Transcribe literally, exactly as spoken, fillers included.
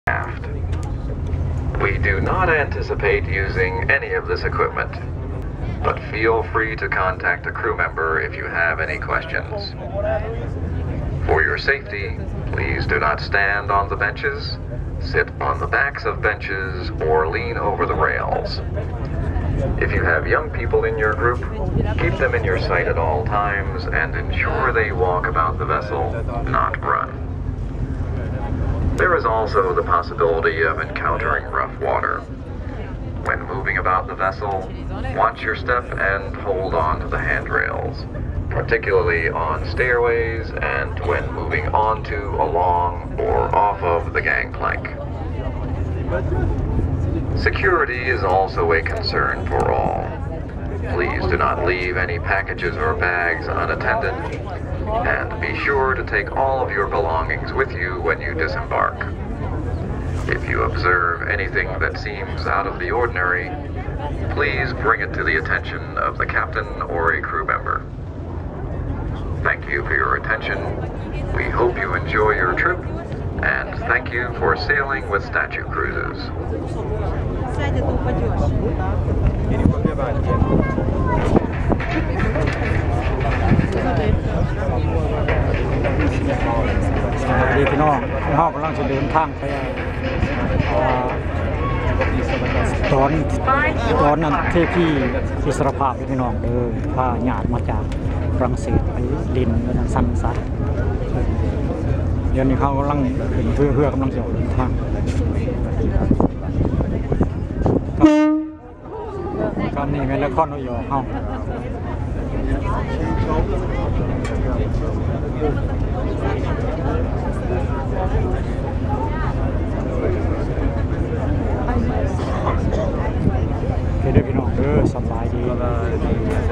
aft. We do not anticipate using any of this equipment, but feel free to contact a crew member if you have any questions. For your safety, please do not stand on the benches, sit on the backs of benches, or lean over the rails. If you have young people in your group, keep them in your sight at all times and ensure they walk about the vessel, not run. There is also the possibility of encountering rough water. When moving about the vessel, watch your step and hold on to the handrails, particularly on stairways and when moving onto, along, or off of the gangplank. Security is also a concern for all. Please do not leave any packages or bags unattended, and be sure to take all of your belongings with you when you disembark. If you observe anything that seems out of the ordinary, please bring it to the attention of the captain or a crew member. Thank you for your attention. We hope you enjoy your trip, and thank you for sailing with Statue Cruises. สวัสดีพี่น้องพี่น้องกำลังจะเดินทางไปตอนตอนนั้นเทพีอิสรภาพพี่น้องเดินพาญาติมาจากฝรั่งเศสไปลินแล้วนั่นสั้นสัตว์เดี๋ยวนี้เขากำลังขึ้นเพื่อเพื่อกำลังจะเดินทางการนี้เป็นละครนอยอเขาโอเคเด้อพี่น้องเด้อสบายดี